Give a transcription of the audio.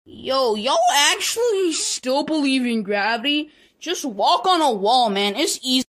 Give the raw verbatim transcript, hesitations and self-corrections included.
Yo, y'all actually still believe in gravity? Just walk on a wall, man. It's easy.